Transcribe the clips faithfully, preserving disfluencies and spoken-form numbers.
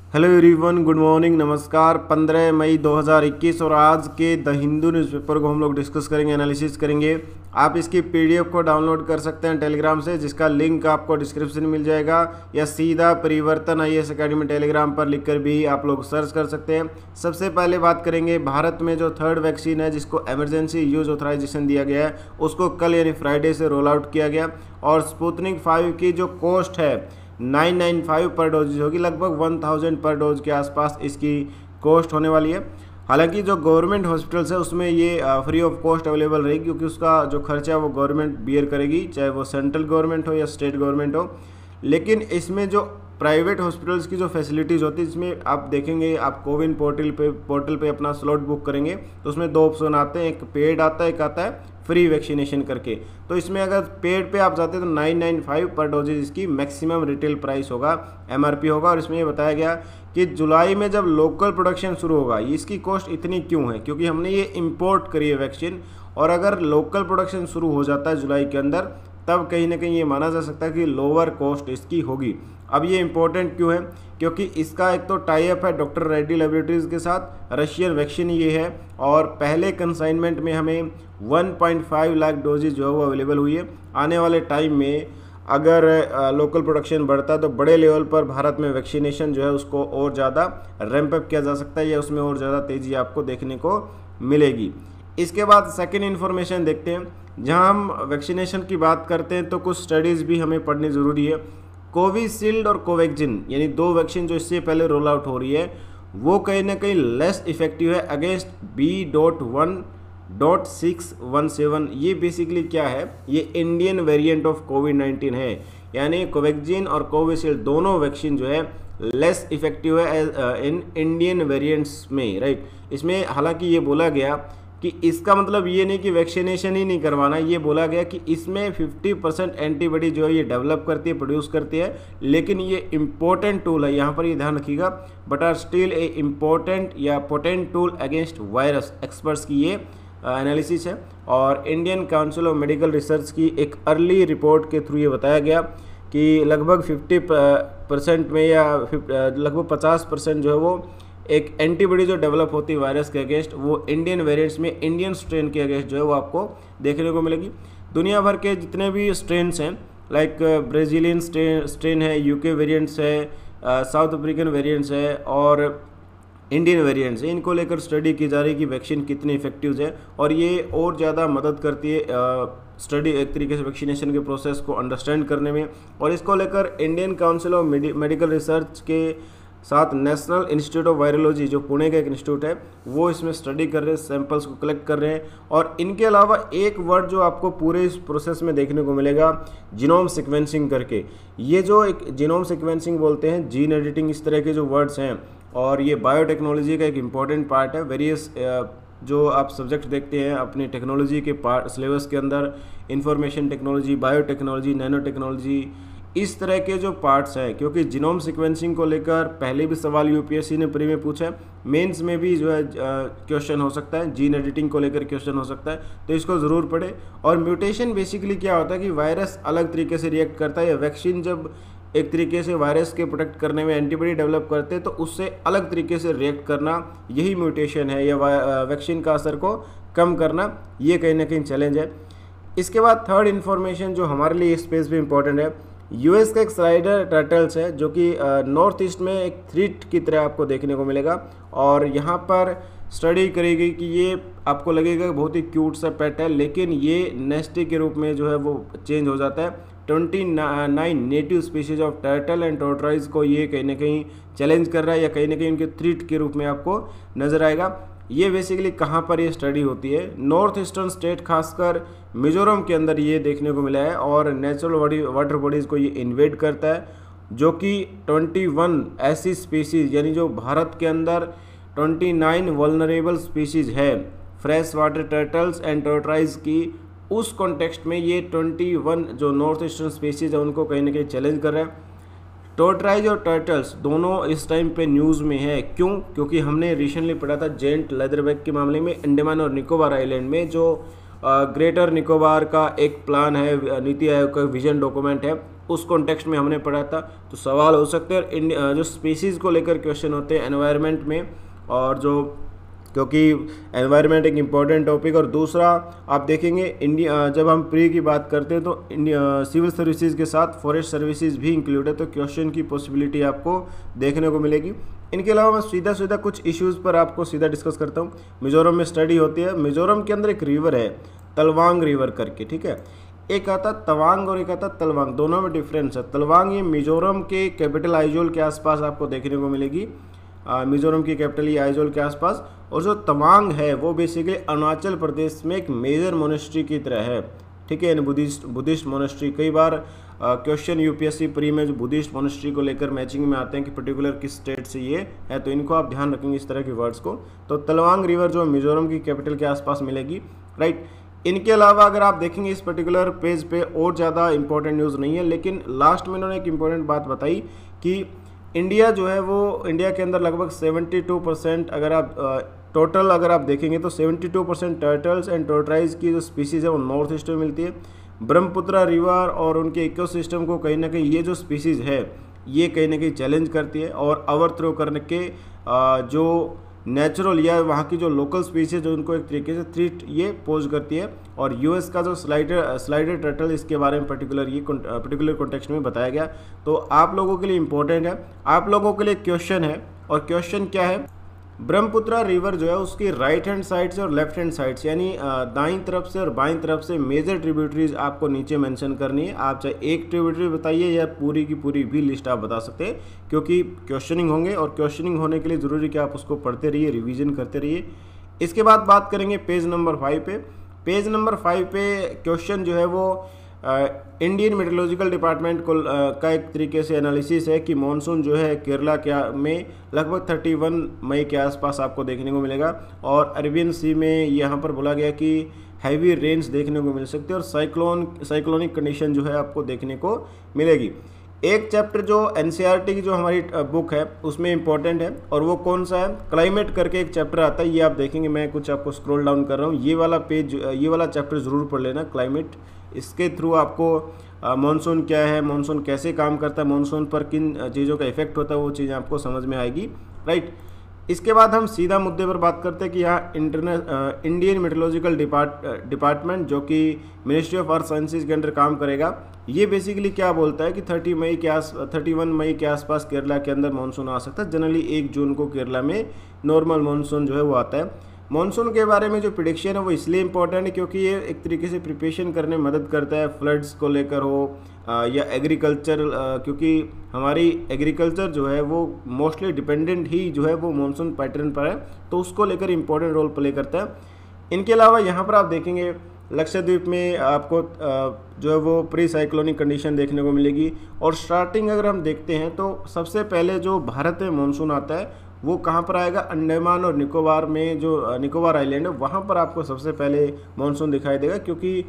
Hello everyone, good morning, नमस्कार। पंद्रह मई दो हज़ार इक्कीस और आज के द हिंदू न्यूज़पेपर को हम लोग डिस्कस करेंगे, एनालिसिस करेंगे। आप इसकी पीडीएफ को डाउनलोड कर सकते हैं टेलीग्राम से, जिसका लिंक आपको डिस्क्रिप्शन में मिल जाएगा, या सीधा परिवर्तन आईएएस एकेडमी टेलीग्राम पर लिखकर भी आप लोग सर्च कर सकते हैं। सबसे पहले बात करेंगे भारत में जो थर्ड वैक्सीन है, जिसको इमरजेंसी यूज ऑथराइजेशन दिया गया है, उसको कल यानी फ्राइडे से रोल आउट किया गया। और स्पुतनिक फाइव की जो कॉस्ट है नाइन नाइन फाइव पर डोज होगी, लगभग वन थाउजेंड पर डोज के आसपास इसकी कॉस्ट होने वाली है। हालांकि जो गवर्नमेंट हॉस्पिटल्स है उसमें ये फ्री ऑफ कॉस्ट अवेलेबल रहेगी, क्योंकि उसका जो खर्चा है वो गवर्नमेंट बियर करेगी, चाहे वो सेंट्रल गवर्नमेंट हो या स्टेट गवर्नमेंट हो। लेकिन इसमें जो प्राइवेट हॉस्पिटल्स की जो फैसिलिटीज़ होती है, इसमें आप देखेंगे, आप कोविन पोर्टल पे पोर्टल पे अपना स्लॉट बुक करेंगे तो उसमें दो ऑप्शन आते हैं, एक पेड आता है, एक आता है फ्री वैक्सीनेशन करके। तो इसमें अगर पेड पे आप जाते हैं तो नाइन नाइन फाइव पर डोजेज इसकी मैक्सिमम रिटेल प्राइस होगा, एमआरपी होगा। और इसमें ये बताया गया कि जुलाई में जब लोकल प्रोडक्शन शुरू होगा, इसकी कॉस्ट इतनी क्यों है, क्योंकि हमने ये इम्पोर्ट करी है वैक्सीन, और अगर लोकल प्रोडक्शन शुरू हो जाता है जुलाई के अंदर, तब कहीं ना कहीं ये माना जा सकता है कि लोअर कॉस्ट इसकी होगी। अब ये इम्पोर्टेंट क्यों है, क्योंकि इसका एक तो टाई अप है डॉक्टर रेड्डी लेबोरेटरीज के साथ, रशियन वैक्सीन ये है, और पहले कंसाइनमेंट में हमें one point five lakh doses जो है वो अवेलेबल हुई है। आने वाले टाइम में अगर लोकल प्रोडक्शन बढ़ता है तो बड़े लेवल पर भारत में वैक्सीनेशन जो है उसको और ज़्यादा रैंप अप किया जा सकता है, या उसमें और ज़्यादा तेज़ी आपको देखने को मिलेगी। इसके बाद सेकेंड इन्फॉर्मेशन देखते हैं। जहां हम वैक्सीनेशन की बात करते हैं तो कुछ स्टडीज़ भी हमें पढ़नी ज़रूरी है। कोविशील्ड और कोवैक्सिन यानी दो वैक्सीन जो इससे पहले रोल आउट हो रही है, वो कहीं ना कहीं लेस इफेक्टिव है against B dot one dot six one seven. ये बेसिकली क्या है, ये Indian variant of covid nineteen है, यानी कोवैक्सिन और कोविशील्ड दोनों वैक्सीन जो है लेस इफेक्टिव है इन इंडियन वेरिएंट्स में, राइट। इसमें हालांकि ये बोला गया कि इसका मतलब ये नहीं कि वैक्सीनेशन ही नहीं करवाना, ये बोला गया कि इसमें फिफ्टी परसेंट एंटीबॉडी जो है ये डेवलप करती है, प्रोड्यूस करती है, लेकिन ये इम्पोर्टेंट टूल है, यहाँ पर ये ध्यान रखिएगा, but are still a important या potent tool against virus. Experts की ये एनालिसिस है, और Indian Council of Medical Research की एक अर्ली रिपोर्ट के थ्रू ये बताया गया कि लगभग फिफ्टी परसेंट में या लगभग पचास परसेंट जो है वो एक एंटीबॉडी जो डेवलप होती है वायरस के अगेंस्ट, वो इंडियन वेरिएंट्स में इंडियन स्ट्रेन के अगेंस्ट जो है वो आपको देखने को मिलेगी। दुनिया भर के जितने भी स्ट्रेन्स हैं, लाइक ब्राज़ीलियन स्ट्रेन स्ट्रेन है, यूके वेरिएंट्स है, साउथ अफ्रीकन वेरिएंट्स है, और इंडियन वेरिएंट्स है, इनको लेकर स्टडी की जा रही है कि वैक्सीन कितनी इफेक्टिव है, और ये और ज़्यादा मदद करती है स्टडी एक तरीके से वैक्सीनेशन के प्रोसेस को अंडरस्टैंड करने में। और इसको लेकर Indian Council of Medical Research के साथ नेशनल इंस्टीट्यूट ऑफ वायरोलॉजी, जो पुणे का एक इंस्टीट्यूट है, वो इसमें स्टडी कर रहे हैं, सैंपल्स को कलेक्ट कर रहे हैं। और इनके अलावा एक वर्ड जो आपको पूरे इस प्रोसेस में देखने को मिलेगा, जीनोम सीक्वेंसिंग करके। ये जो एक जीनोम सीक्वेंसिंग बोलते हैं, जीन एडिटिंग, इस तरह के जो वर्ड्स हैं, और ये बायोटेक्नोलॉजी का एक इम्पॉर्टेंट पार्ट है। वेरियस जो आप सब्जेक्ट देखते हैं अपनी टेक्नोलॉजी के पार्ट सिलेबस के अंदर, information technology, biotechnology, nano technology, इस तरह के जो पार्ट्स हैं, क्योंकि जीनोम सीक्वेंसिंग को लेकर पहले भी सवाल यूपीएससी ने प्री में पूछा है, मेंस में भी जो है क्वेश्चन हो सकता है, जीन एडिटिंग को लेकर क्वेश्चन हो सकता है, तो इसको ज़रूर पढ़े। और म्यूटेशन बेसिकली क्या होता है कि वायरस अलग तरीके से रिएक्ट करता है, या वैक्सीन जब एक तरीके से वायरस के प्रोटेक्ट करने में एंटीबॉडी डेवलप करते हैं तो उससे अलग तरीके से रिएक्ट करना, यही म्यूटेशन है, या वैक्सीन का असर को कम करना, ये कहीं ना कहीं चैलेंज है। इसके बाद थर्ड इन्फॉर्मेशन जो हमारे लिए स्पेस भी इंपॉर्टेंट है, यूएस का एक स्लाइडर टर्टल्स है, जो कि नॉर्थ ईस्ट में एक थ्रेट की तरह आपको देखने को मिलेगा, और यहाँ पर स्टडी करेगी कि ये आपको लगेगा बहुत ही क्यूट सा पेट है, लेकिन ये नेस्टी के रूप में जो है वो चेंज हो जाता है। Twenty nine native species of turtle and tortoise को ये कहीं ना कहीं चैलेंज कर रहा है, या कहीं ना कहीं उनके थ्रेट के रूप में आपको नजर आएगा। ये बेसिकली कहाँ पर ये स्टडी होती है, नॉर्थ ईस्टर्न स्टेट, खासकर मिजोरम के अंदर ये देखने को मिला है, और नेचुरल बॉडी वाटर बॉडीज़ को ये इन्वेड करता है, जो कि इक्कीस ऐसी स्पीशीज़, यानी जो भारत के अंदर उनतीस वल्नरेबल स्पीशीज़ है fresh water turtles and tortoise की, उस कॉन्टेक्स्ट में ये इक्कीस जो नॉर्थ ईस्टर्न स्पीशीज़ है उनको कहीं ना कहीं चैलेंज कर रहे हैं। टोर्टॉइज और टर्टल्स दोनों इस टाइम पे न्यूज़ में है, क्यों? क्योंकि हमने रिसेंटली पढ़ा था जेंट लेदरबैक के मामले में, अंडमान और निकोबार आइलैंड में जो ग्रेटर निकोबार का एक प्लान है, नीति आयोग का विजन डॉक्यूमेंट है, उस कॉन्टेक्स्ट में हमने पढ़ा था, तो सवाल हो सकते हैं। और इंडिया जो स्पीसीज़ को लेकर क्वेश्चन होते हैं एनवायरनमेंट में, और जो क्योंकि एनवायरनमेंट एक इम्पॉर्टेंट टॉपिक। और दूसरा आप देखेंगे इंडिया जब हम प्री की बात करते हैं तो इंडिया सिविल सर्विसेज के साथ फॉरेस्ट सर्विसेज भी इंक्लूड है, तो क्वेश्चन की पॉसिबिलिटी आपको देखने को मिलेगी। इनके अलावा मैं सीधा सीधा कुछ इश्यूज़ पर आपको सीधा डिस्कस करता हूँ। मिजोरम में स्टडी होती है, मिजोरम के अंदर एक रिवर है तलवांग रिवर करके, ठीक है। एक आता तवांग और एक आता तलवांग, दोनों में डिफरेंस है। तलवांग ये मिजोरम के कैपिटल आइजोल के आसपास आपको देखने को मिलेगी, मिजोरम की कैपिटल ये आइजोल के आसपास। और जो तवांग है वो बेसिकली अरुणाचल प्रदेश में एक मेजर मोनेस्ट्री की तरह है, ठीक है, बुद्धिस्ट बुद्धिस्ट मोनेस्ट्री। कई बार क्वेश्चन यूपीएससी प्री में जो बुद्धिस्ट मोनेस्ट्री को लेकर मैचिंग में आते हैं कि पर्टिकुलर किस स्टेट से ये है, तो इनको आप ध्यान रखेंगे इस तरह के वर्ड्स को। तो तलवांग रिवर जो मिजोरम की कैपिटल के आसपास मिलेगी, राइट। इनके अलावा अगर आप देखेंगे इस पर्टिकुलर पेज पे और ज़्यादा इंपॉर्टेंट न्यूज़ नहीं है, लेकिन लास्ट में उन्होंने एक इम्पॉर्टेंट बात बताई कि इंडिया जो है वो इंडिया के अंदर लगभग बहत्तर परसेंट अगर आप टोटल uh, अगर आप देखेंगे तो बहत्तर परसेंट टर्टल्स एंड टोर्टाइज की जो स्पीसीज़ है वो नॉर्थ ईस्ट में मिलती है। ब्रह्मपुत्रा रिवर और उनके इकोसिस्टम को कहीं ना कहीं ये जो स्पीसीज़ है ये कहीं ना कहीं चैलेंज करती है, और ओवरथ्रो करने के uh, जो नेचुरल या वहाँ की जो लोकल स्पीसीज जो उनको एक तरीके से थ्रेट ये पोज करती है। और यूएस का जो स्लाइडर स्लाइडर टर्टल इसके बारे में पर्टिकुलर ये पर्टिकुलर कॉन्टेक्स्ट में बताया गया, तो आप लोगों के लिए इम्पोर्टेंट है। आप लोगों के लिए क्वेश्चन है, और क्वेश्चन क्या है, ब्रह्मपुत्रा रिवर जो है उसकी राइट हैंड साइड से और लेफ्ट हैंड साइड से यानी दाईं तरफ से और बाईं तरफ से मेजर ट्रिब्यूटरीज आपको नीचे मेंशन करनी है। आप चाहे एक ट्रिब्यूटरी बताइए या पूरी की पूरी भी लिस्ट आप बता सकते हैं, क्योंकि क्वेश्चनिंग होंगे, और क्वेश्चनिंग होने के लिए ज़रूरी कि आप उसको पढ़ते रहिए, रिवीजन करते रहिए। इसके बाद बात करेंगे पेज नंबर फाइव पे। पेज नंबर फाइव पे क्वेश्चन जो है वो इंडियन मेट्रोलॉजिकल डिपार्टमेंट को uh, का एक तरीके से एनालिसिस है कि मॉनसून जो है केरला क्या में लगभग इकतीस मई के आसपास आपको देखने को मिलेगा, और अरेबियन सी में यहाँ पर बोला गया कि हैवी रेन्स देखने को मिल सकते हैं, और साइक्लोन साइक्लोनिक कंडीशन जो है आपको देखने को मिलेगी। एक चैप्टर जो एनसीईआरटी की जो हमारी बुक है उसमें इंपॉर्टेंट है, और वो कौन सा है, क्लाइमेट करके एक चैप्टर आता है, ये आप देखेंगे। मैं कुछ आपको स्क्रॉल डाउन कर रहा हूँ, ये वाला पेज ये वाला चैप्टर ज़रूर पढ़ लेना, क्लाइमेट। इसके थ्रू आपको मॉनसून क्या है, मॉनसून कैसे काम करता है, मॉनसून पर किन चीज़ों का इफेक्ट होता है, वो चीज़ें आपको समझ में आएगी, राइट। इसके बाद हम सीधा मुद्दे पर बात करते हैं कि यहाँ इंटरने इंडियन मेट्रोलॉजिकल डिपार्ट डिपार्टमेंट जो कि मिनिस्ट्री ऑफ अर्थ साइंसेज के अंडर काम करेगा, ये बेसिकली क्या बोलता है कि तीस मई के आस इकतीस मई के आसपास केरला के अंदर मानसून आ सकता है। जनरली एक जून को केरला में नॉर्मल मानसून जो है वो आता है। मानसून के बारे में जो प्रिडिक्शन है वो इसलिए इम्पोर्टेंट है क्योंकि ये एक तरीके से प्रिपरेशन करने में मदद करता है, फ्लड्स को लेकर हो आ, या एग्रीकल्चर, क्योंकि हमारी एग्रीकल्चर जो है वो मोस्टली डिपेंडेंट ही जो है वो मानसून पैटर्न पर है, तो उसको लेकर इम्पोर्टेंट रोल प्ले करता है। इनके अलावा यहाँ पर आप देखेंगे लक्षद्वीप में आपको जो है वो प्री साइक्लोनिक कंडीशन देखने को मिलेगी। और स्टार्टिंग अगर हम देखते हैं तो सबसे पहले जो भारत में मानसून आता है वो कहाँ पर आएगा, अंडमान और निकोबार में, जो निकोबार आइलैंड है वहाँ पर आपको सबसे पहले मानसून दिखाई देगा। क्योंकि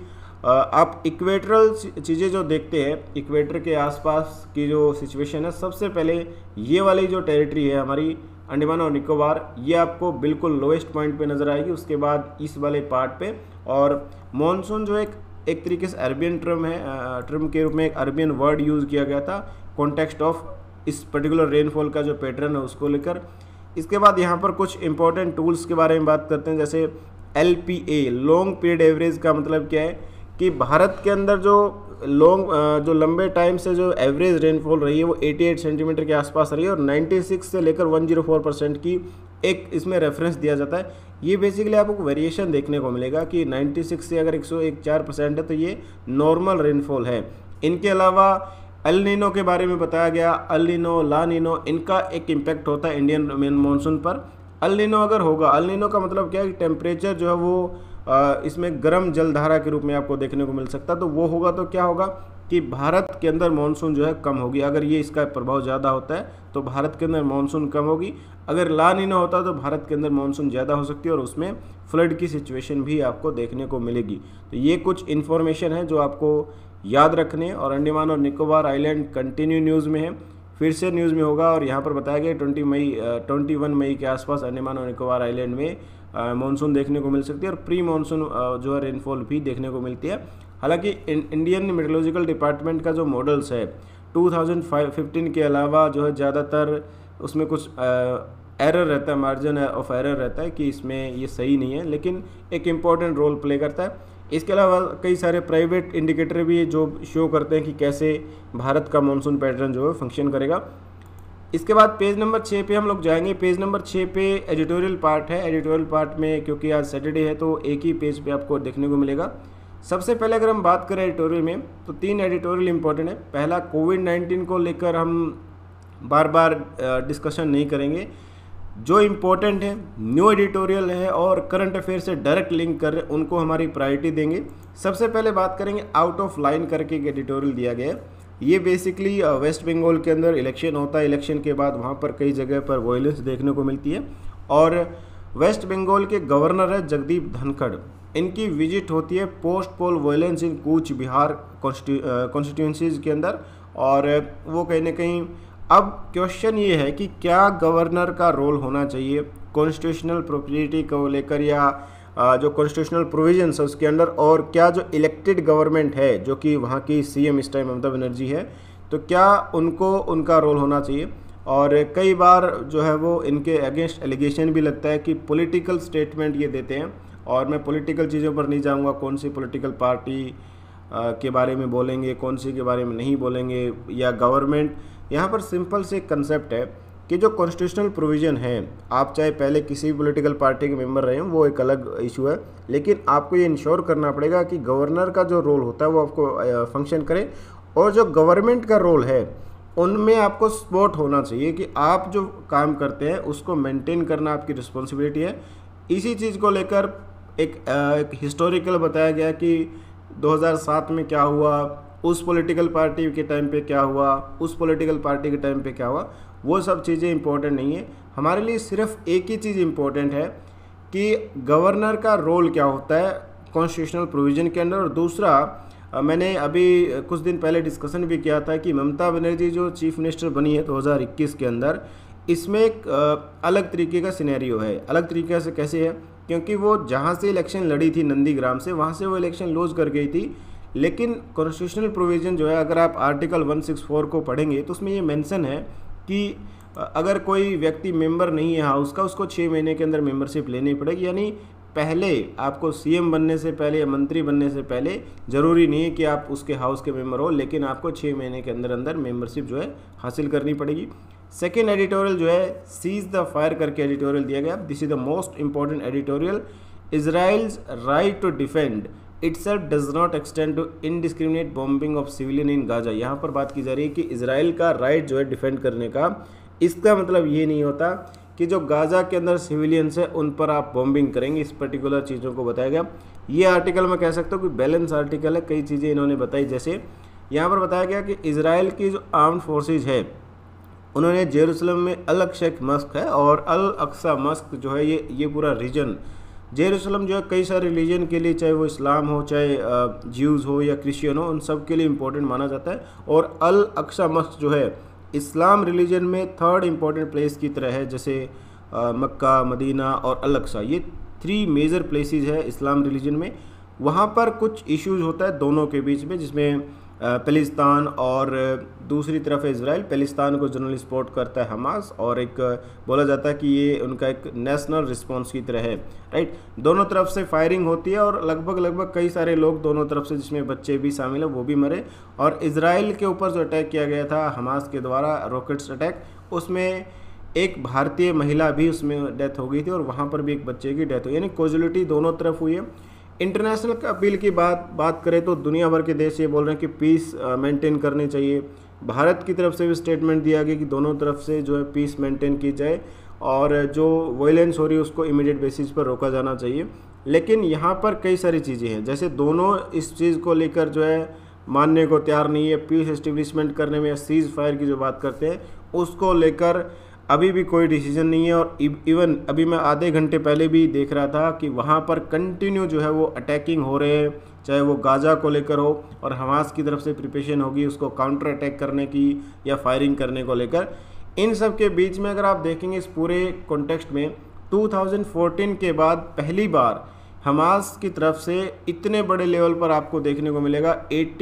आप इक्वेटरल चीज़ें जो देखते हैं, इक्वेटर के आसपास की जो सिचुएशन है, सबसे पहले ये वाली जो टेरिटरी है हमारी अंडमान और निकोबार, ये आपको बिल्कुल लोएस्ट पॉइंट पे नज़र आएगी, उसके बाद इस वाले पार्ट पे। और मॉनसून जो एक एक तरीके से अरबियन टर्म है, टर्म के रूप में एक अरबियन वर्ड यूज़ किया गया था कॉन्टेक्स्ट ऑफ इस पर्टिकुलर रेनफॉल का जो पैटर्न है उसको लेकर। इसके बाद यहाँ पर कुछ इंपॉर्टेंट टूल्स के बारे में बात करते हैं, जैसे L P A, long period average का मतलब क्या है कि भारत के अंदर जो लॉन्ग जो लंबे टाइम से जो एवरेज रेनफॉल रही है वो अट्ठासी सेंटीमीटर के आसपास रही है, और छियानवे से लेकर एक सौ चार परसेंट की एक इसमें रेफरेंस दिया जाता है। ये बेसिकली आपको वेरिएशन देखने को मिलेगा कि छियानवे से अगर एक सौ चार परसेंट है तो ये नॉर्मल रेनफॉल है। इनके अलावा एल नीनो के बारे में बताया गया, एल नीनो, ला नीनो, इनका एक इम्पैक्ट होता है इंडियन मानसून पर। एल नीनो अगर होगा, एल नीनो का मतलब क्या है कि टेम्परेचर जो है वो आ, इसमें गर्म जलधारा के रूप में आपको देखने को मिल सकता है। तो वो होगा तो क्या होगा कि भारत के अंदर मानसून जो है कम होगी। अगर ये इसका प्रभाव ज़्यादा होता है तो भारत के अंदर मानसून कम होगी। अगर ला नीनो होता है तो भारत के अंदर मानसून ज़्यादा हो सकती है, और उसमें फ्लड की सिचुएशन भी आपको देखने को मिलेगी। तो ये कुछ इन्फॉर्मेशन है जो आपको याद रखने। और अंडमान और निकोबार आइलैंड कंटिन्यू न्यूज़ में है, फिर से न्यूज़ में होगा, और यहाँ पर बताया गया ट्वेंटी मई ट्वेंटी वन मई के आसपास अंडमान और निकोबार आइलैंड में मानसून देखने को मिल सकती है, और प्री मानसून जो है रेनफॉल भी देखने को मिलती है। हालांकि इंडियन मेट्रोलॉजिकल डिपार्टमेंट का जो मॉडल्स है टू थाउजेंड फिफ्टीन के अलावा जो है ज़्यादातर उसमें कुछ एरर रहता है, मार्जिन ऑफ एरर रहता है कि इसमें ये सही नहीं है, लेकिन एक इम्पॉर्टेंट रोल प्ले करता है। इसके अलावा कई सारे प्राइवेट इंडिकेटर भी जो शो करते हैं कि कैसे भारत का मानसून पैटर्न जो है फंक्शन करेगा। इसके बाद पेज नंबर छः पे हम लोग जाएंगे। पेज नंबर छः पे एडिटोरियल पार्ट है। एडिटोरियल पार्ट में क्योंकि आज सैटरडे है तो एक ही पेज पे आपको देखने को मिलेगा। सबसे पहले अगर हम बात करें एडिटोरियल में तो तीन एडिटोरियल इंपॉर्टेंट है। पहला, कोविड नाइन्टीन को लेकर हम बार बार डिस्कशन नहीं करेंगे, जो इम्पोर्टेंट है न्यू एडिटोरियल है और करंट अफेयर से डायरेक्ट लिंक कर रहे उनको हमारी प्रायोरिटी देंगे। सबसे पहले बात करेंगे आउट ऑफ लाइन करके एक एडिटोरियल दिया गया है। ये बेसिकली वेस्ट बंगाल के अंदर इलेक्शन होता है, इलेक्शन के बाद वहाँ पर कई जगह पर वायलेंस देखने को मिलती है और वेस्ट बंगाल के गवर्नर है जगदीप धनखड़, इनकी विजिट होती है post poll violence in Cooch Behar constituencies के अंदर। और वो कहीं ना कहीं अब क्वेश्चन ये है कि क्या गवर्नर का रोल होना चाहिए कॉन्स्टिट्यूशनल प्रॉपर्टी को लेकर या जो कॉन्स्टिट्यूशनल प्रोविजंस है उसके अंदर, और क्या जो इलेक्टेड गवर्नमेंट है जो कि वहाँ की सीएम इस टाइम ममता बनर्जी है, तो क्या उनको उनका रोल होना चाहिए। और कई बार जो है वो इनके अगेंस्ट एलिगेशन भी लगता है कि पॉलिटिकल स्टेटमेंट ये देते हैं, और मैं पॉलिटिकल चीज़ों पर नहीं जाऊँगा, कौन सी पॉलिटिकल पार्टी के बारे में बोलेंगे, कौन सी के बारे में नहीं बोलेंगे, या गवर्नमेंट। यहाँ पर सिंपल से कंसेप्ट है कि जो कॉन्स्टिट्यूशनल प्रोविज़न है, आप चाहे पहले किसी भी पॉलिटिकल पार्टी के मेंबर रहे हो वो एक अलग इशू है, लेकिन आपको ये इंश्योर करना पड़ेगा कि गवर्नर का जो रोल होता है वो आपको फंक्शन करे, और जो गवर्नमेंट का रोल है उनमें आपको सपोर्ट होना चाहिए कि आप जो काम करते हैं उसको मेंटेन करना आपकी रिस्पॉन्सिबिलिटी है। इसी चीज़ को लेकर एक, एक हिस्टोरिकल बताया गया कि दो हज़ार सात में क्या हुआ, उस पॉलिटिकल पार्टी के टाइम पे क्या हुआ, उस पॉलिटिकल पार्टी के टाइम पे क्या हुआ, वो सब चीज़ें इंपॉर्टेंट नहीं है। हमारे लिए सिर्फ एक ही चीज़ इंपॉर्टेंट है कि गवर्नर का रोल क्या होता है कॉन्स्टिट्यूशनल प्रोविज़न के अंदर। और दूसरा, मैंने अभी कुछ दिन पहले डिस्कशन भी किया था कि ममता बनर्जी जो चीफ मिनिस्टर बनी है दो हज़ार इक्कीस के अंदर, इसमें एक अलग तरीके का सिनेरियो है। अलग तरीके से कैसे है, क्योंकि वो जहाँ से इलेक्शन लड़ी थी नंदीग्राम से, वहाँ से वो इलेक्शन लूज कर गई थी, लेकिन कॉन्स्टिट्यूशनल प्रोविज़न जो है अगर आप आर्टिकल एक सौ चौंसठ को पढ़ेंगे तो उसमें ये मेंशन है कि अगर कोई व्यक्ति मेंबर नहीं है हाउस का, उसको छः महीने के अंदर मेंबरशिप लेनी पड़ेगी। यानी पहले आपको सीएम बनने से पहले या मंत्री बनने से पहले ज़रूरी नहीं है कि आप उसके हाउस के मेंबर हो, लेकिन आपको छः महीने के अंदर अंदर मेंबरशिप जो है हासिल करनी पड़ेगी। सेकेंड एडिटोरियल जो है सीज द फायर करके एडिटोरियल दिया गया। This is the most important editorial. Israel's right to defend itself does not extend to indiscriminate bombing of civilian in Gaza. यहाँ पर बात की जा रही है कि इजराइल का राइट जो है डिफेंड करने का, इसका मतलब ये नहीं होता कि जो गाजा के अंदर सिविलियंस है उन पर आप बॉम्बिंग करेंगे। इस पर्टिकुलर चीज़ों को बताया गया। ये आर्टिकल मैं कह सकता हूँ कि बैलेंस आर्टिकल है, कई चीज़ें इन्होंने बताई। जैसे यहाँ पर बताया गया कि इजराइल की जो आर्म्ड फोर्सेज है उन्होंने जेरूसलम में अल अक्सा मस्क है, और अल अक्सा मस्क जो है ये ये पूरा रीजन, जेरूसलम जो है कई सारे रिलीजन के लिए, चाहे वो इस्लाम हो, चाहे ज्यूज़ हो या क्रिश्चियन हो, उन सब के लिए इम्पोर्टेंट माना जाता है। और अल अक्सा मस्क जो है इस्लाम रिलीजन में थर्ड इम्पॉर्टेंट प्लेस की तरह है, जैसे मक्का, मदीना और अल अक्सा, ये थ्री मेजर प्लेसेस है इस्लाम रिलीजन में। वहाँ पर कुछ इश्यूज होता है दोनों के बीच में, जिसमें पैलेस्तान और दूसरी तरफ इजराइल। पैलेस्तान को जनरली सपोर्ट करता है हमास, और एक बोला जाता है कि ये उनका एक नेशनल रिस्पांस की तरह है, राइट। दोनों तरफ से फायरिंग होती है और लगभग लगभग कई सारे लोग दोनों तरफ से, जिसमें बच्चे भी शामिल हैं, वो भी मरे। और इजराइल के ऊपर जो अटैक किया गया था हमास के द्वारा, रॉकेट्स अटैक, उसमें एक भारतीय महिला भी उसमें डेथ हो गई थी और वहाँ पर भी एक बच्चे की डेथ हुई, यानी कॉजुअलिटी दोनों तरफ हुई है। इंटरनेशनल अपील की बात बात करें तो दुनिया भर के देश ये बोल रहे हैं कि पीस मेंटेन करनी चाहिए। भारत की तरफ से भी स्टेटमेंट दिया गया कि दोनों तरफ से जो है पीस मेंटेन की जाए, और जो वायलेंस हो रही है उसको इमीडिएट बेसिस पर रोका जाना चाहिए। लेकिन यहाँ पर कई सारी चीज़ें हैं, जैसे दोनों इस चीज़ को लेकर जो है मानने को तैयार नहीं है। पीस एस्टेब्लिशमेंट करने में सीज फायर की जो बात करते हैं उसको लेकर अभी भी कोई डिसीजन नहीं है। और इवन अभी मैं आधे घंटे पहले भी देख रहा था कि वहाँ पर कंटिन्यू जो है वो अटैकिंग हो रहे हैं, चाहे वो गाजा को लेकर हो, और हमास की तरफ से प्रिपरेशन होगी उसको काउंटर अटैक करने की या फायरिंग करने को लेकर। इन सब के बीच में अगर आप देखेंगे इस पूरे कॉन्टेक्स्ट में दो हज़ार चौदह के बाद पहली बार हमास की तरफ से इतने बड़े लेवल पर आपको देखने को मिलेगा।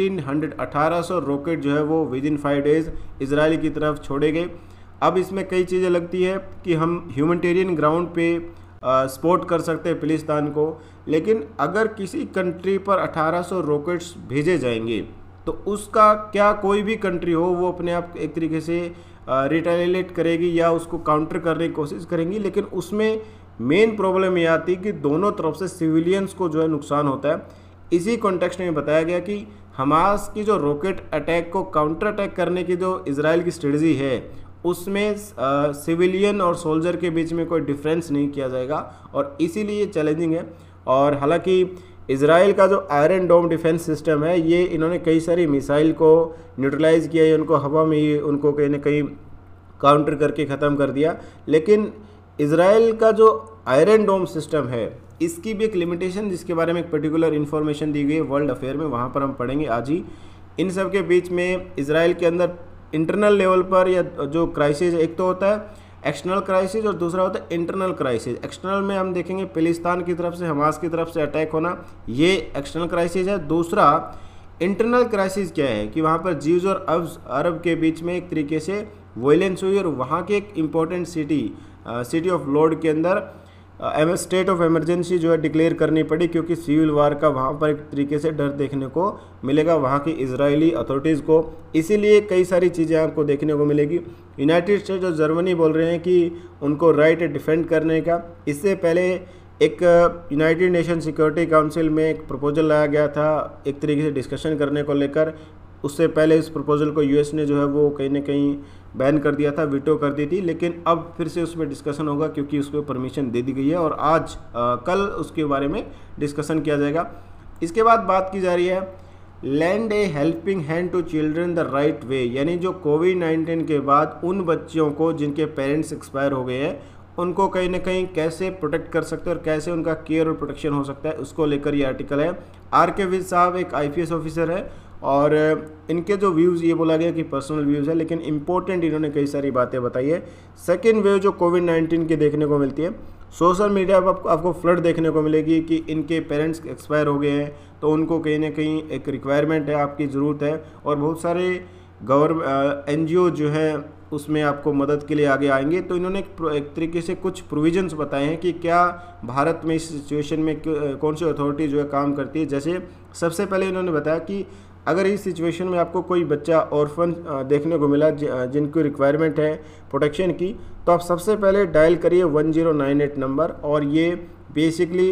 अठारह सौ रॉकेट जो है वो within five days Israel की तरफ छोड़े गए। अब इसमें कई चीज़ें लगती है कि हम ह्यूमैनिटेरियन ग्राउंड पे सपोर्ट कर सकते हैं फिलिस्तीन को, लेकिन अगर किसी कंट्री पर अठारह सौ रॉकेट्स भेजे जाएंगे तो उसका क्या कोई भी कंट्री हो वो अपने आप एक तरीके से रिटेलिएट करेगी या उसको काउंटर करने की कोशिश करेंगी। लेकिन उसमें मेन प्रॉब्लम ये आती है कि दोनों तरफ से सिविलियंस को जो है नुकसान होता है। इसी कॉन्टेक्स्ट में बताया गया कि हमास की जो रॉकेट अटैक को काउंटर अटैक करने की जो इजराइल की स्ट्रेटजी है उसमें सिविलियन और सोल्जर के बीच में कोई डिफरेंस नहीं किया जाएगा और इसीलिए चैलेंजिंग है। और हालांकि इजराइल का जो आयरन डोम डिफेंस सिस्टम है ये इन्होंने कई सारी मिसाइल को न्यूट्रलाइज किया है, उनको हवा में ही उनको कहीं ना कहीं काउंटर करके ख़त्म कर दिया। लेकिन इजराइल का जो आयरन डोम सिस्टम है इसकी भी एक लिमिटेशन जिसके बारे में एक पर्टिकुलर इन्फॉर्मेशन दी गई है वर्ल्ड अफेयर में, वहाँ पर हम पढ़ेंगे आज ही। इन सब के बीच में इजराइल के अंदर इंटरनल लेवल पर या जो क्राइसिस, एक तो होता है एक्सटर्नल क्राइसिस और दूसरा होता है इंटरनल क्राइसिस। एक्सटर्नल में हम देखेंगे फिलिस्तीन की तरफ से, हमास की तरफ से अटैक होना, ये एक्सटर्नल क्राइसिस है। दूसरा इंटरनल क्राइसिस क्या है कि वहाँ पर जीव्स और अरब के बीच में एक तरीके से वायलेंस हुई और वहाँ के एक important city city of Lod के अंदर एम स्टेट ऑफ इमरजेंसी जो है डिक्लेयर करनी पड़ी, क्योंकि सिविल वार का वहाँ पर एक तरीके से डर देखने को मिलेगा वहाँ की इजरायली अथॉरिटीज़ को। इसीलिए कई सारी चीज़ें आपको देखने को मिलेगी। यूनाइटेड स्टेट्स और जर्मनी बोल रहे हैं कि उनको राइट है डिफेंड करने का। इससे पहले एक यूनाइटेड नेशन सिक्योरिटी काउंसिल में एक प्रपोजल लाया गया था एक तरीके से डिस्कशन करने को लेकर। उससे पहले इस प्रपोजल को यूएस ने जो है वो कहीं ना कहीं बैन कर दिया था, वीटो कर दी थी, लेकिन अब फिर से उस पर डिस्कशन होगा क्योंकि उस पर परमिशन दे दी गई है और आज आ, कल उसके बारे में डिस्कशन किया जाएगा। इसके बाद बात की जा रही है land a helping hand to children the right way, यानी जो कोविड नाइन्टीन के बाद उन बच्चों को जिनके पेरेंट्स एक्सपायर हो गए हैं उनको कहीं ना कहीं कैसे प्रोटेक्ट कर सकते हैं और कैसे उनका केयर और प्रोटेक्शन हो सकता है, उसको लेकर ये आर्टिकल है। आर के विज साहब एक आईपीएस ऑफिसर है और इनके जो व्यूज़ ये बोला गया कि पर्सनल व्यूज़ है, लेकिन इंपॉर्टेंट इन्होंने कई सारी बातें बताई है। सेकेंड वेव जो कोविड नाइन्टीन की देखने को मिलती है, सोशल मीडिया पर आपको आपको फ्लड देखने को मिलेगी कि इनके पेरेंट्स एक्सपायर हो गए हैं तो उनको कहीं ना कहीं एक रिक्वायरमेंट है, आपकी ज़रूरत है और बहुत सारे गवर्नमेंट एन जी ओ जो हैं उसमें आपको मदद के लिए आगे आएंगे। तो इन्होंने एक, एक तरीके से कुछ प्रोविजंस बताए हैं कि क्या भारत में इस सिचुएशन में कौन सी अथॉरिटी जो है काम करती है। जैसे सबसे पहले इन्होंने बताया कि अगर इस सिचुएशन में आपको कोई बच्चा ऑर्फन देखने को मिला जिनको रिक्वायरमेंट है प्रोटेक्शन की, तो आप सबसे पहले डायल करिए one zero nine eight number और ये basically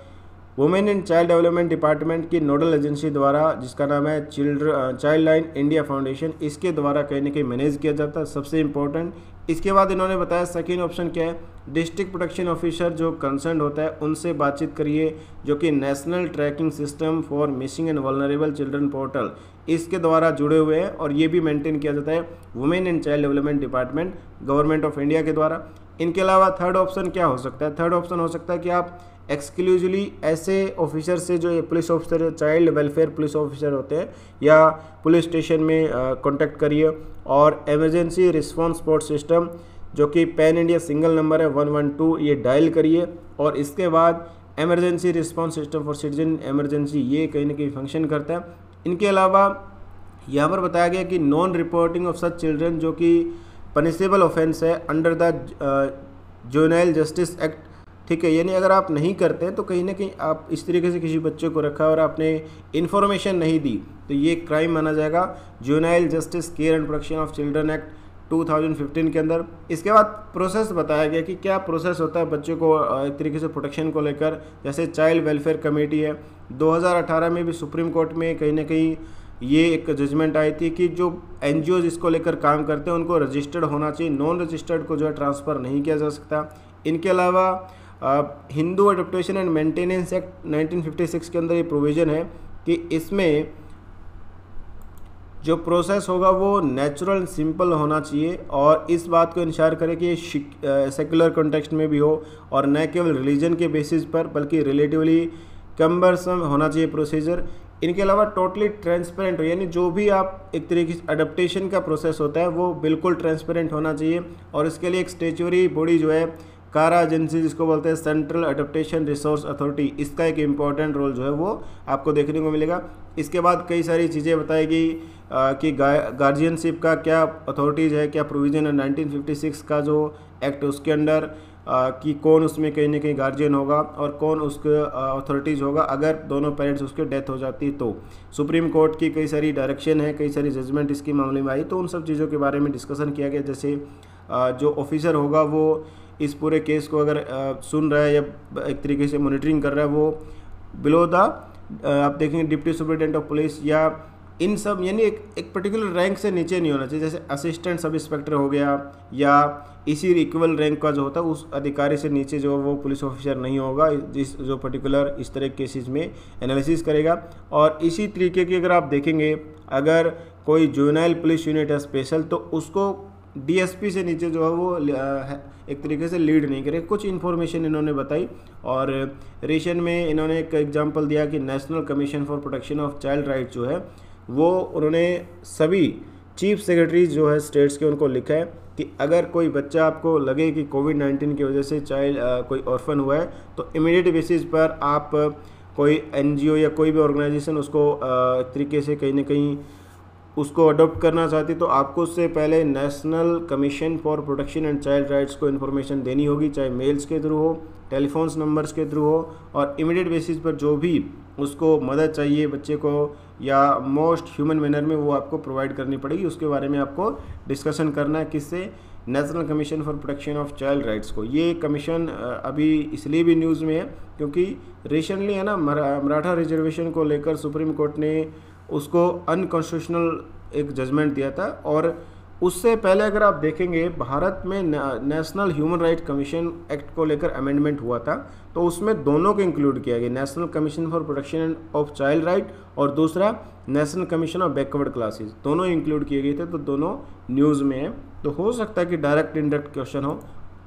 women and child development department की नोडल एजेंसी द्वारा, जिसका नाम है children child line India foundation, इसके द्वारा कहीं ना कहीं मैनेज किया जाता है, सबसे इम्पोर्टेंट। इसके बाद इन्होंने बताया सेकेंड ऑप्शन क्या है, डिस्ट्रिक्ट प्रोटेक्शन ऑफिसर जो कंसर्न होता है उनसे बातचीत करिए, जो कि national tracking system for missing and vulnerable children portal इसके द्वारा जुड़े हुए हैं और ये भी मेंटेन किया जाता है women and child development department government of India के द्वारा। इनके अलावा थर्ड ऑप्शन क्या हो सकता है, थर्ड ऑप्शन हो सकता है कि आप एक्सक्लूसिवली ऐसे ऑफिसर से जो police officer child welfare police officer होते हैं या पुलिस स्टेशन में कांटेक्ट करिए और इमरजेंसी रिस्पांस सपोर्ट सिस्टम जो कि पैन इंडिया सिंगल नंबर है वन वन टू, ये डायल करिए और इसके बाद emergency response system for citizen emergency ये कहीं ना कहीं फंक्शन करता है। इनके अलावा यहाँ पर बताया गया कि non reporting of such children जो कि पनिशेबल ऑफेंस है under the juvenile justice act, ठीक है, यानी अगर आप नहीं करते तो कहीं ना कहीं आप इस तरीके से किसी बच्चे को रखा और आपने इन्फॉर्मेशन नहीं दी तो ये क्राइम माना जाएगा juvenile justice care and protection of children act two thousand fifteen के अंदर। इसके बाद प्रोसेस बताया गया कि क्या प्रोसेस होता है बच्चों को एक तरीके से प्रोटेक्शन को लेकर, जैसे चाइल्ड वेलफेयर कमेटी है। दो हज़ार अठारह में भी सुप्रीम कोर्ट में कहीं ना कहीं ये एक जजमेंट आई थी कि जो एनजीओ इसको लेकर काम करते हैं उनको रजिस्टर्ड होना चाहिए, नॉन रजिस्टर्ड को जो है ट्रांसफ़र नहीं किया जा सकता। इनके अलावा Hindu adoption and maintenance act nineteen fifty six के अंदर ये प्रोविज़न है कि इसमें जो प्रोसेस होगा वो नेचुरल सिंपल होना चाहिए और इस बात को इंश्योर करें कि सेक्युलर कॉन्टेक्स्ट में भी हो और न केवल रिलीजन के बेसिस पर बल्कि रिलेटिवली कम्बरसम होना चाहिए प्रोसीजर। इनके अलावा टोटली ट्रांसपेरेंट हो, यानी जो भी आप एक तरीके से अडप्टेशन का प्रोसेस होता है वो बिल्कुल ट्रांसपेरेंट होना चाहिए और इसके लिए एक स्टेचुअरी बॉडी जो है कारा एजेंसी जिसको बोलते हैं सेंट्रल एडेप्टेशन रिसोर्स अथॉरिटी, इसका एक इम्पॉर्टेंट रोल जो है वो आपको देखने को मिलेगा। इसके बाद कई सारी चीज़ें बताई गई कि गार्जियनशिप का क्या अथॉरिटीज़ है, क्या प्रोविज़न है नाइनटीन फिफ्टी सिक्स का जो एक्ट है उसके अंडर, कि कौन उसमें कहीं ना कहीं गार्जियन होगा और कौन उसके अथॉरिटीज़ होगा अगर दोनों पेरेंट्स उसके डेथ हो जाती तो। सुप्रीम कोर्ट की कई सारी डायरेक्शन है, कई सारी जजमेंट इसके मामले में आई, तो उन सब चीज़ों के बारे में डिस्कशन किया गया। जैसे जो ऑफिसर होगा वो इस पूरे केस को अगर सुन रहा है या एक तरीके से मॉनिटरिंग कर रहा है, वो बिलो द आप देखेंगे डिप्टी सुपरिटेंडेंट ऑफ पुलिस या इन सब, यानी एक एक पर्टिकुलर रैंक से नीचे नहीं होना चाहिए। जैसे असिस्टेंट सब इंस्पेक्टर हो गया या इसी इक्वल रैंक का जो होता है उस अधिकारी से नीचे जो वो पुलिस ऑफिसर नहीं होगा, जिस जो पर्टिकुलर इस तरह के केसेस में एनालिसिस करेगा। और इसी तरीके की अगर आप देखेंगे, अगर कोई जुवेनाइल पुलिस यूनिट है स्पेशल, तो उसको डीएसपी से नीचे जो है वो एक तरीके से लीड नहीं करे। कुछ इन्फॉर्मेशन इन्होंने बताई। और रेशन में इन्होंने एक एग्जांपल दिया कि national commission for protection of child right जो है वो उन्होंने सभी चीफ सेक्रेटरीज जो है स्टेट्स के उनको लिखा है कि अगर कोई बच्चा आपको लगे कि कोविड नाइन्टीन की वजह से चाइल्ड कोई ऑर्फन हुआ है तो इमीडिएट बेसिस पर आप कोई एनजीओ या कोई भी ऑर्गेनाइजेशन उसको एक तरीके से कहीं ना कहीं उसको अडॉप्ट करना चाहती तो आपको उससे पहले national commission for protection and child rights को इन्फॉर्मेशन देनी होगी, चाहे मेल्स के थ्रू हो, टेलीफोन्स नंबर्स के थ्रू हो, और इमीडिएट बेसिस पर जो भी उसको मदद चाहिए बच्चे को या मोस्ट ह्यूमन मैनर में वो आपको प्रोवाइड करनी पड़ेगी। उसके बारे में आपको डिस्कशन करना है किससे, national commission for protection of child rights को। ये कमीशन अभी इसलिए भी न्यूज़ में है क्योंकि रिसेंटली है ना मराठा रिजर्वेशन को लेकर सुप्रीम कोर्ट ने उसको अनकॉन्स्टिट्यूशनल एक जजमेंट दिया था। और उससे पहले अगर आप देखेंगे भारत में national human right commission act को लेकर अमेंडमेंट हुआ था, तो उसमें दोनों को इंक्लूड किया गया, national commission for protection of child right और दूसरा national commission of backward classes, दोनों इंक्लूड किए गए थे। तो दोनों न्यूज़ में है, तो हो सकता है कि डायरेक्ट इनडायरेक्ट क्वेश्चन हो।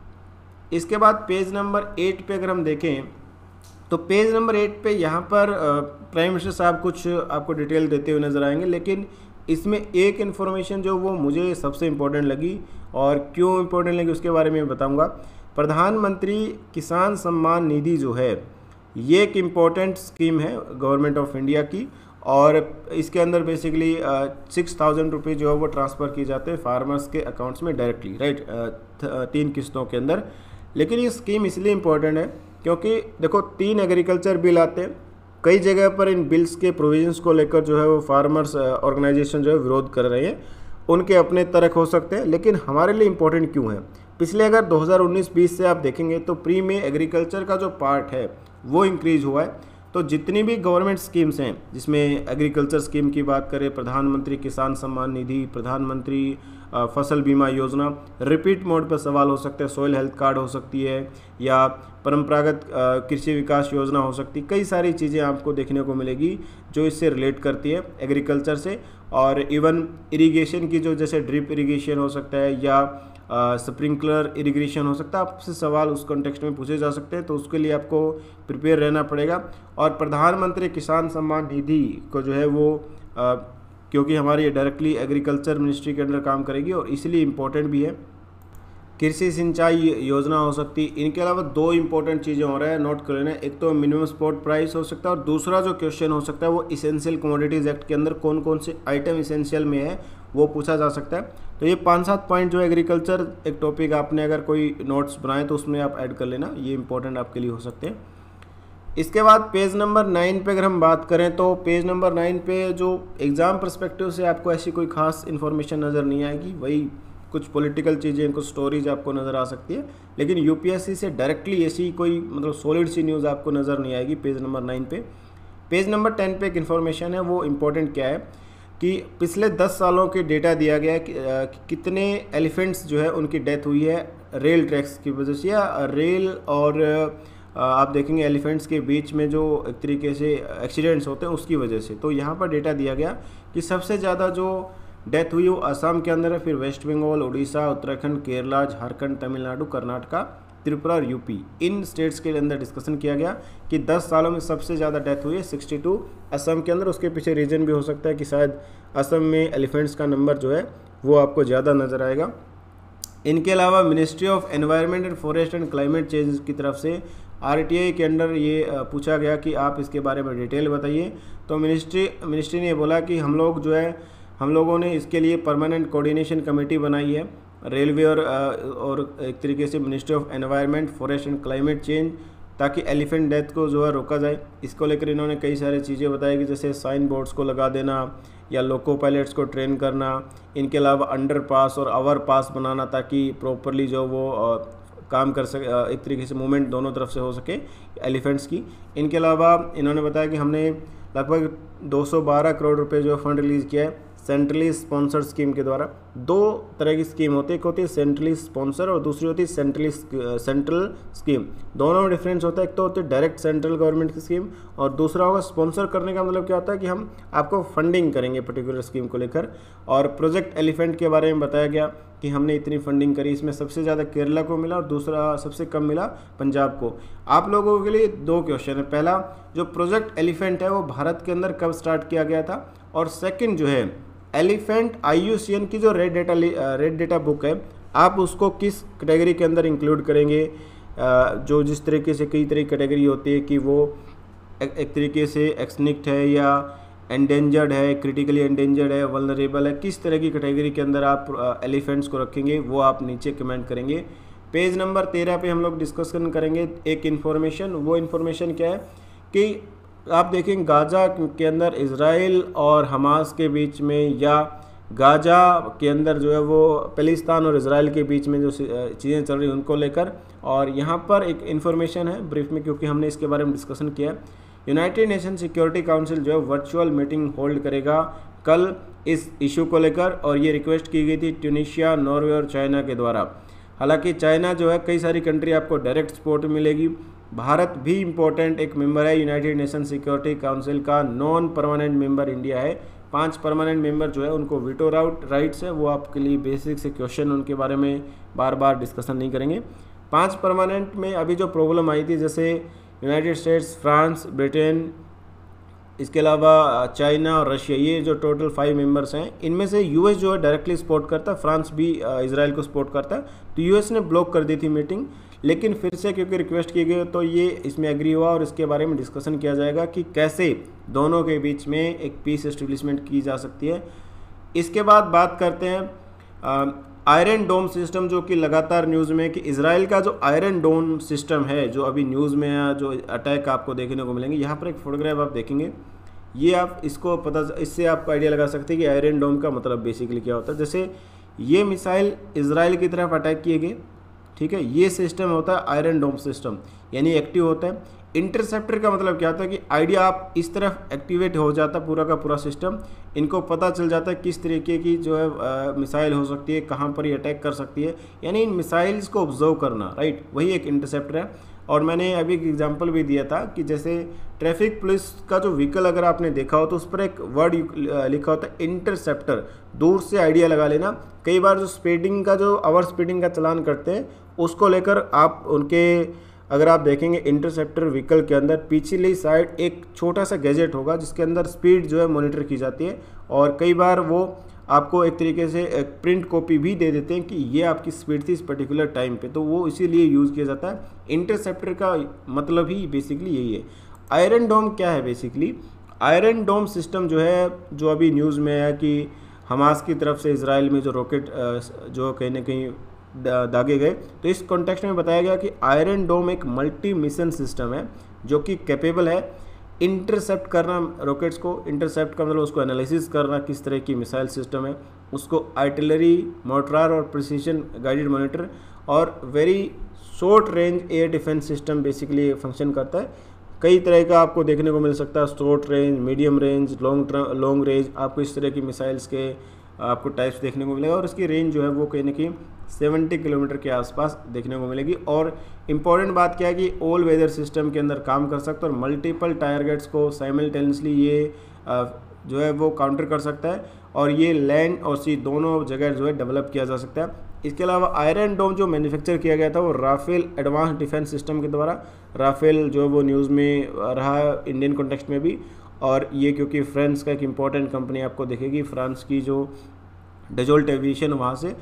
इसके बाद पेज नंबर एट पे अगर हम देखें तो पेज नंबर एट पे यहाँ पर प्राइम मिनिस्टर साहब कुछ आपको डिटेल देते हुए नजर आएंगे, लेकिन इसमें एक इन्फॉर्मेशन जो वो मुझे सबसे इम्पोर्टेंट लगी और क्यों इम्पोर्टेंट लगी उसके बारे में बताऊंगा। प्रधानमंत्री किसान सम्मान निधि जो है ये एक इम्पोर्टेंट स्कीम है गवर्नमेंट ऑफ इंडिया की, और इसके अंदर बेसिकली सिक्स थाउजेंड रुपये जो है वो ट्रांसफ़र किए जाते हैं फार्मर्स के अकाउंट्स में डायरेक्टली, राइट, तीन किस्तों के अंदर। लेकिन ये स्कीम इसलिए इम्पोर्टेंट है क्योंकि देखो तीन एग्रीकल्चर बिल आते हैं, कई जगह पर इन बिल्स के प्रोविजंस को लेकर जो है वो फार्मर्स ऑर्गेनाइजेशन जो है विरोध कर रहे हैं, उनके अपने तर्क हो सकते हैं, लेकिन हमारे लिए इम्पोर्टेंट क्यों है। पिछले अगर दो हज़ार उन्नीस बीस से आप देखेंगे तो प्री में एग्रीकल्चर का जो पार्ट है वो इंक्रीज हुआ है। तो जितनी भी गवर्नमेंट स्कीम्स हैं जिसमें एग्रीकल्चर स्कीम की बात करें, प्रधानमंत्री किसान सम्मान निधि, प्रधानमंत्री फसल बीमा योजना, रिपीट मोड पर सवाल हो सकते हैं, सॉइल हेल्थ कार्ड हो सकती है या परंपरागत कृषि विकास योजना हो सकती है, कई सारी चीज़ें आपको देखने को मिलेगी जो इससे रिलेट करती है एग्रीकल्चर से। और इवन इरिगेशन की जो जैसे ड्रिप इरिगेशन हो सकता है या स्प्रिंकलर इरिगेशन हो सकता है, आपसे सवाल उस कॉन्टेक्स्ट में पूछे जा सकते हैं, तो उसके लिए आपको प्रिपेयर रहना पड़ेगा। और प्रधानमंत्री किसान सम्मान निधि को जो है वो आ, क्योंकि हमारी डायरेक्टली एग्रीकल्चर मिनिस्ट्री के अंडर काम करेगी और इसलिए इम्पोर्टेंट भी है। कृषि सिंचाई योजना हो सकती है। इनके अलावा दो इंपॉर्टेंट चीज़ें हो रहा है, नोट कर लेना, एक तो मिनिमम स्पॉट प्राइस हो सकता है और दूसरा जो क्वेश्चन हो सकता है वो इसेंशियल कमोडिटीज़ एक्ट के अंदर कौन कौन से आइटम इसेंशियल में है वो पूछा जा सकता है। तो ये पाँच सात पॉइंट जो एग्रीकल्चर एक टॉपिक आपने अगर कोई नोट्स बनाए तो उसमें आप ऐड कर लेना, ये इंपॉर्टेंट आपके लिए हो सकते हैं। इसके बाद पेज नंबर नाइन पे अगर हम बात करें तो पेज नंबर नाइन पे जो एग्ज़ाम पर्सपेक्टिव से आपको ऐसी कोई खास इन्फॉर्मेशन नज़र नहीं आएगी, वही कुछ पॉलिटिकल चीज़ें, कुछ स्टोरीज आपको नज़र आ सकती है, लेकिन यूपीएससी से डायरेक्टली ऐसी कोई मतलब सॉलिड सी न्यूज़ आपको नज़र नहीं आएगी पेज नंबर नाइन पे। पेज नंबर टेन पे एक इन्फॉर्मेशन है, वो इम्पोर्टेंट क्या है कि पिछले दस सालों के डेटा दिया गया है कि, आ, कि कितने एलिफेंट्स जो है उनकी डेथ हुई है रेल ट्रैक्स की वजह से या रेल और आ, आप देखेंगे एलिफेंट्स के बीच में जो एक तरीके से एक्सीडेंट्स होते हैं उसकी वजह से। तो यहाँ पर डेटा दिया गया कि सबसे ज़्यादा जो डेथ हुई वो असम के अंदर है, फिर वेस्ट बंगाल, उड़ीसा, उत्तराखंड, केरला, झारखंड, तमिलनाडु, कर्नाटका, त्रिपुरा और यूपी, इन स्टेट्स के अंदर डिस्कशन किया गया कि दस सालों में सबसे ज़्यादा डेथ हुई है बासठ असम के अंदर। उसके पीछे रीज़न भी हो सकता है कि शायद असम में एलिफेंट्स का नंबर जो है वो आपको ज़्यादा नज़र आएगा। इनके अलावा ministry of environment and forest and climate change की तरफ से आरटीआई के अंडर ये पूछा गया कि आप इसके बारे में डिटेल बताइए। तो मिनिस्ट्री मिनिस्ट्री ने बोला कि हम लोग जो है हम लोगों ने इसके लिए परमानेंट कोऑर्डिनेशन कमेटी बनाई है, रेलवे और और एक तरीके से ministry of environment forest and climate change, ताकि एलिफेंट डेथ को जो है रोका जाए। इसको लेकर इन्होंने कई सारी चीज़ें बताई कि जैसे साइन बोर्ड्स को लगा देना या लोको पायलट्स को ट्रेन करना, इनके अलावा अंडर पास और ओवर पास बनाना ताकि प्रॉपरली जो वो काम कर सके, एक तरीके से मूवमेंट दोनों तरफ से हो सके एलिफेंट्स की। इनके अलावा इन्होंने बताया कि हमने लगभग दो सौ बारह करोड़ रुपए जो फंड रिलीज़ किया है सेंट्रली स्पॉन्सर्ड स्कीम के द्वारा। दो तरह की स्कीम होती है, एक होती है सेंट्रली स्पॉन्सर और दूसरी होती है सेंट्रली सेंट्रल स्कीम। दोनों में डिफरेंस होता है, एक तो होती है डायरेक्ट सेंट्रल गवर्नमेंट की स्कीम और दूसरा होगा स्पॉन्सर करने का मतलब क्या होता है कि हम आपको फंडिंग करेंगे पर्टिकुलर स्कीम को लेकर। और प्रोजेक्ट एलिफेंट के बारे में बताया गया कि हमने इतनी फंडिंग करी, इसमें सबसे ज़्यादा केरला को मिला और दूसरा सबसे कम मिला पंजाब को। आप लोगों के लिए दो क्वेश्चन है, पहला जो प्रोजेक्ट एलिफेंट है वो भारत के अंदर कब स्टार्ट किया गया था, और सेकंड जो है elephant I U C N की जो red data red data book है आप उसको किस कैटेगरी के अंदर इंक्लूड करेंगे। जो जिस तरीके से कई तरह की कैटेगरी होती है कि वो एक, एक तरीके से एक्सनिक्ट है या एंडेंजर्ड है, क्रिटिकली एंडेंजर्ड है, वल्नरेबल है, किस तरह की कैटेगरी के अंदर आप एलिफेंट्स को रखेंगे वो आप नीचे कमेंट करेंगे। पेज नंबर तेरह पे हम लोग डिस्कशन करेंगे एक इन्फॉर्मेशन। वो इन्फॉर्मेशन क्या है कि आप देखें गाजा के अंदर इज़राइल और हमास के बीच में या गाजा के अंदर जो है वो पैलेस्टाइन और इज़राइल के बीच में जो चीज़ें चल रही हैं उनको लेकर, और यहाँ पर एक इन्फॉर्मेशन है ब्रीफ में क्योंकि हमने इसके बारे में डिस्कशन किया है। यूनाइटेड नेशन सिक्योरिटी काउंसिल जो है वर्चुअल मीटिंग होल्ड करेगा कल इस इशू को लेकर, और ये रिक्वेस्ट की गई थी ट्यूनीशिया, नॉर्वे और चाइना के द्वारा। हालांकि चाइना जो है कई सारी कंट्री आपको डायरेक्ट सपोर्ट मिलेगी। भारत भी इम्पोर्टेंट एक मेंबर है यूनाइटेड नेशन सिक्योरिटी काउंसिल का, नॉन परमानेंट मेंबर इंडिया है। पांच परमानेंट मेंबर जो है उनको वीटो राउट राइट्स है, वो आपके लिए बेसिक से क्वेश्चन उनके बारे में बार बार डिस्कशन नहीं करेंगे। पांच परमानेंट में अभी जो प्रॉब्लम आई थी जैसे यूनाइटेड स्टेट्स, फ्रांस, ब्रिटेन, इसके अलावा चाइना और रशिया, ये जो टोटल फाइव मेंबर्स हैं इनमें से यूएस जो है डायरेक्टली सपोर्ट करता है, फ्रांस भी इजराइल को सपोर्ट करता है। तो यूएस ने ब्लॉक कर दी थी मीटिंग, लेकिन फिर से क्योंकि रिक्वेस्ट की गई तो ये इसमें एग्री हुआ और इसके बारे में डिस्कशन किया जाएगा कि कैसे दोनों के बीच में एक पीस एस्टेब्लिशमेंट की जा सकती है। इसके बाद बात करते हैं आयरन डोम सिस्टम, जो कि लगातार न्यूज़ में कि इजराइल का जो आयरन डोम सिस्टम है जो अभी न्यूज़ में है, जो अटैक आपको देखने को मिलेंगे। यहाँ पर एक फोटोग्राफ आप देखेंगे, ये आप इसको पता इससे आपको आइडिया लगा सकते हैं कि आयरन डोम का मतलब बेसिकली क्या होता है। जैसे ये मिसाइल इजराइल की तरफ अटैक किए गए, ठीक है, ये सिस्टम होता है आयरन डोम सिस्टम, यानी एक्टिव होता है। इंटरसेप्टर का मतलब क्या होता है कि आइडिया आप इस तरफ एक्टिवेट हो जाता है पूरा का पूरा सिस्टम, इनको पता चल जाता है किस तरीके की जो है मिसाइल हो सकती है, कहाँ पर ये अटैक कर सकती है, यानी इन मिसाइल्स को ऑब्जर्व करना, राइट, वही एक इंटरसेप्टर है। और मैंने अभी एक एग्जांपल भी दिया था कि जैसे ट्रैफिक पुलिस का जो व्हीकल अगर आपने देखा हो तो उस पर एक वर्ड लिखा होता है इंटरसेप्टर, दूर से आइडिया लगा लेना। कई बार जो स्पीडिंग का जो ओवर स्पीडिंग का चलान करते हैं उसको लेकर आप उनके अगर आप देखेंगे इंटरसेप्टर व्हीकल के अंदर पिछली साइड एक छोटा सा गैजेट होगा जिसके अंदर स्पीड जो है मॉनिटर की जाती है, और कई बार वो आपको एक तरीके से एक प्रिंट कॉपी भी दे देते हैं कि ये आपकी स्पीड थी इस पर्टिकुलर टाइम पे, तो वो इसीलिए यूज़ किया जाता है। इंटरसेप्टर का मतलब ही बेसिकली यही है। आयरन डोम क्या है बेसिकली, आयरन डोम सिस्टम जो है जो अभी न्यूज़ में है कि हमास की तरफ से इजराइल में जो रॉकेट जो कहीं ना कहीं दागे गए, तो इस कॉन्टेक्स्ट में बताया गया कि आयरन डोम एक मल्टी मिशन सिस्टम है जो कि कैपेबल है इंटरसेप्ट करना रॉकेट्स को। इंटरसेप्ट का मतलब उसको एनालिसिस करना किस तरह की मिसाइल सिस्टम है, उसको आर्टिलरी, मोर्टार और प्रिसीजन गाइडेड मॉनिटर और very short range air defence system basically function करता है। कई तरह का आपको देखने को मिल सकता है, short range, medium range, long long range, आपको इस तरह की मिसाइल्स के आपको टाइप्स देखने को मिलेगा, और इसकी रेंज जो है वो कहीं ना कहीं सत्तर किलोमीटर के आसपास देखने को मिलेगी। और इम्पॉर्टेंट बात क्या है कि ऑल वेदर सिस्टम के अंदर काम कर सकता है और मल्टीपल टारगेट्स को साइमल्टेनियसली ये जो है वो काउंटर कर सकता है, और ये लैंड और सी दोनों जगह जो है डेवलप किया जा सकता है। इसके अलावा आयरन डोम जो मैन्युफैक्चर किया गया था वो राफेल एडवांस डिफेंस सिस्टम के द्वारा, राफेल जो वो न्यूज़ में रहा इंडियन कॉन्टेक्स्ट में भी, और ये क्योंकि फ्रांस का एक इम्पॉर्टेंट कंपनी आपको दिखेगी, फ्रांस की जो डजोल्ट एविएशन, वहाँ से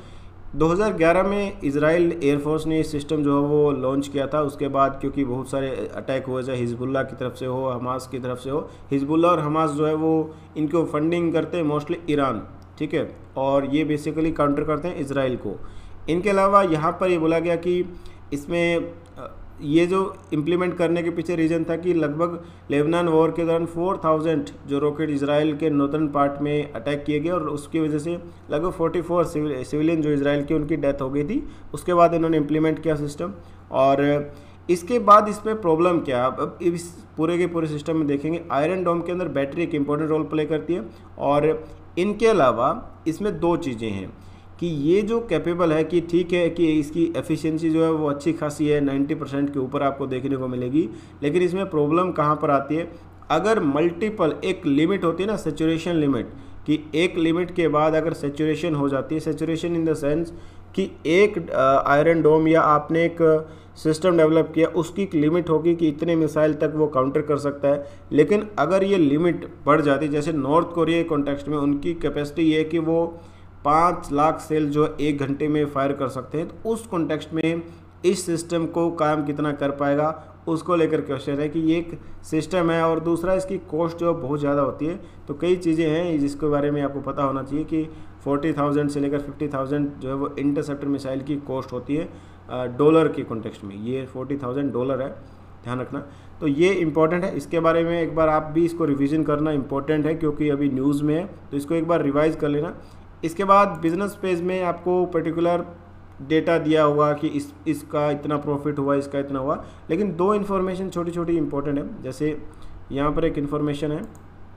दो हज़ार ग्यारह में इजराइल एयरफोर्स ने इस सिस्टम जो है वो लॉन्च किया था। उसके बाद क्योंकि बहुत सारे अटैक हुए, चाहे हिजबुल्लाह की तरफ से हो, हमास की तरफ से हो। हिजबुल्लाह और हमास जो है वो इनको फंडिंग करते हैं मोस्टली ईरान, ठीक है, और ये बेसिकली काउंटर करते हैं इजराइल को। इनके अलावा यहाँ पर ये बोला गया कि इसमें ये जो इम्प्लीमेंट करने के पीछे रीज़न था कि लगभग लेबनान वॉर के दौरान चार हज़ार जो रॉकेट इजराइल के नॉर्दर्न पार्ट में अटैक किए गए और उसकी वजह से लगभग चौवालीस सिविलियन जो इजराइल की उनकी डेथ हो गई थी। उसके बाद इन्होंने इम्प्लीमेंट किया सिस्टम। और इसके बाद इसमें प्रॉब्लम क्या, अब इस पूरे के पूरे सिस्टम में देखेंगे आयरन डोम के अंदर बैटरी एक इंपॉर्टेंट रोल प्ले करती है। और इनके अलावा इसमें दो चीज़ें हैं कि ये जो कैपेबल है कि ठीक है कि इसकी एफिशिएंसी जो है वो अच्छी खासी है, नब्बे परसेंट के ऊपर आपको देखने को मिलेगी। लेकिन इसमें प्रॉब्लम कहाँ पर आती है, अगर मल्टीपल एक लिमिट होती है ना, सेचुरेशन लिमिट, कि एक लिमिट के बाद अगर सेचुरेशन हो जाती है, सेचुरेशन इन द सेंस कि एक आयरन डोम या आपने एक सिस्टम डेवलप किया, उसकी एक लिमिट होगी कि इतने मिसाइल तक वो काउंटर कर सकता है। लेकिन अगर ये लिमिट बढ़ जाती है, जैसे नॉर्थ कोरिया के कॉन्टेक्स्ट में उनकी कैपेसिटी ये है कि वो पाँच लाख सेल जो एक घंटे में फायर कर सकते हैं, तो उस कॉन्टेक्स्ट में इस सिस्टम को काम कितना कर पाएगा उसको लेकर क्वेश्चन है कि ये एक सिस्टम है। और दूसरा इसकी कॉस्ट जो बहुत ज़्यादा होती है। तो कई चीज़ें हैं जिसके बारे में आपको पता होना चाहिए कि चालीस हज़ार से लेकर पचास हज़ार जो है वो इंटरसेप्टर मिसाइल की कॉस्ट होती है डॉलर के कॉन्टेक्स्ट में। ये चालीस हज़ार डॉलर है, ध्यान रखना। तो ये इंपॉर्टेंट है, इसके बारे में एक बार आप भी इसको रिवीजन करना इंपॉर्टेंट है क्योंकि अभी न्यूज़ में है, तो इसको एक बार रिवाइज कर लेना। इसके बाद बिजनेस पेज में आपको पर्टिकुलर डेटा दिया होगा कि इस इसका इतना प्रॉफिट हुआ, इसका इतना हुआ। लेकिन दो इन्फॉर्मेशन छोटी छोटी इंपॉर्टेंट है। जैसे यहाँ पर एक इन्फॉर्मेशन है,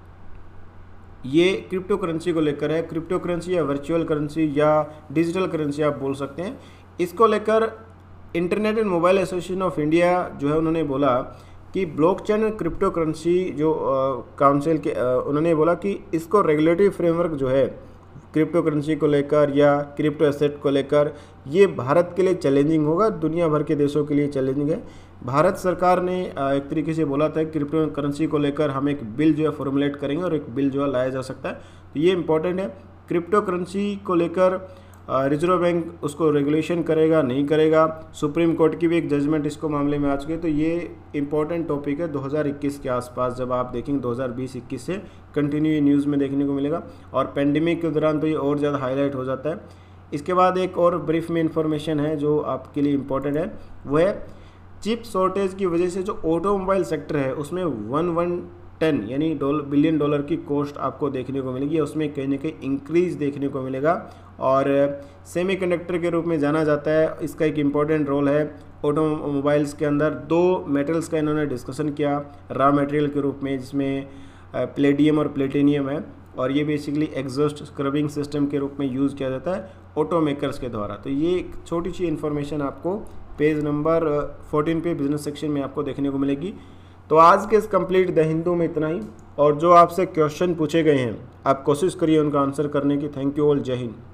ये क्रिप्टो करेंसी को लेकर है। क्रिप्टो करेंसी या वर्चुअल करेंसी या डिजिटल करेंसी आप बोल सकते हैं। इसको लेकर internet and mobile association of India जो है उन्होंने बोला कि ब्लॉकचेन क्रिप्टो करेंसी जो काउंसिल के आ, उन्होंने बोला कि इसको रेगुलेटरी फ्रेमवर्क जो है क्रिप्टो करेंसी को लेकर या क्रिप्टो एसेट को लेकर, ये भारत के लिए चैलेंजिंग होगा, दुनिया भर के देशों के लिए चैलेंजिंग है। भारत सरकार ने एक तरीके से बोला था क्रिप्टो करेंसी को लेकर हम एक बिल जो है फॉर्मुलेट करेंगे और एक बिल जो है लाया जा सकता है। तो ये इंपॉर्टेंट है। क्रिप्टो करेंसी को लेकर रिजर्व बैंक उसको रेगुलेशन करेगा नहीं करेगा, सुप्रीम कोर्ट की भी एक जजमेंट इसको मामले में आ चुकी है। तो ये इंपॉर्टेंट टॉपिक है दो हज़ार इक्कीस के आसपास, जब आप देखेंगे दो हज़ार बीस इक्कीस से कंटिन्यू ये न्यूज़ में देखने को मिलेगा। और पेंडेमिक के दौरान तो ये और ज़्यादा हाईलाइट हो जाता है। इसके बाद एक और ब्रीफ में इंफॉर्मेशन है जो आपके लिए इम्पोर्टेंट है, वो है चिप शॉर्टेज की वजह से जो ऑटोमोबाइल सेक्टर है उसमें वन वन टेन यानी डॉलर बिलियन डॉलर की कॉस्ट आपको देखने को मिलेगी, उसमें कहीं ना कहीं इंक्रीज देखने को मिलेगा। और सेमीकंडक्टर के रूप में जाना जाता है, इसका एक इम्पॉर्टेंट रोल है ऑटोमोबाइल्स के अंदर। दो मेटल्स का इन्होंने डिस्कशन किया रॉ मटेरियल के रूप में, जिसमें प्लेडियम और प्लेटिनियम है, और ये बेसिकली एग्जॉस्ट स्क्रबिंग सिस्टम के रूप में यूज़ किया जाता है ऑटो मेकर्स के द्वारा। तो ये एक छोटी सी इन्फॉर्मेशन आपको पेज नंबर फोर्टीन पे बिजनेस सेक्शन में आपको देखने को मिलेगी। तो आज के इस कंप्लीट द हिंदू में इतना ही, और जो आपसे क्वेश्चन पूछे गए हैं आप कोशिश करिए उनका आंसर करने की। थैंक यू ऑल, जय हिंद।